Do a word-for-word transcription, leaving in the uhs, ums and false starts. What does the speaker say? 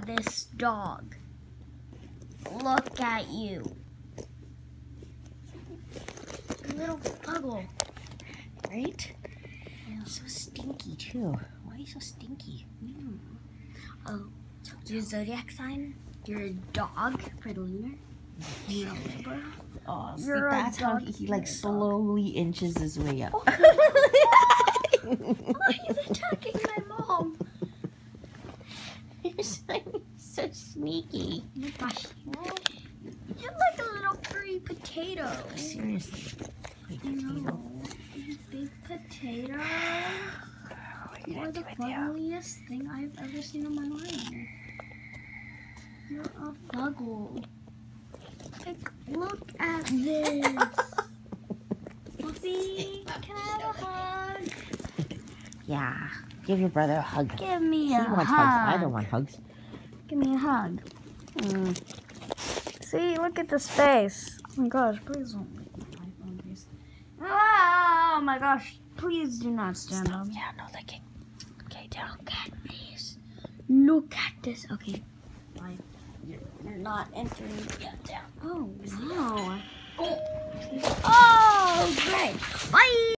at this dog. Look at you. Little puggle. Right? Yeah. So stinky too. Why are you so stinky? Mm. Oh, your zodiac sign? You're a dog for the lunar. You're a Libra. Oh, see, You're a that's how dog. he, he like You're a dog. slowly inches his way up. Oh, he's attacking my mom. You're so, so sneaky. Oh my gosh. You're like a little furry potato. Seriously. Big potato. No, you big potato. What are you You're gonna the do with you? funniest thing I've ever seen in my life. You're a buggle. Like, look at this. Fluffy, can I have a hug? Yeah. Give your brother a hug. Give me He a wants hug. hugs. I don't want hugs. Give me a hug. Mm. See, look at this face. Oh my gosh, please don't make my iPhone face. Oh my gosh, please do not stand Stop. up. Yeah, no licking. Okay, down. Look at this. Look at this. Okay, fine. You're, you're not entering. Yeah, down. Oh, wow. Oh, great. Bye.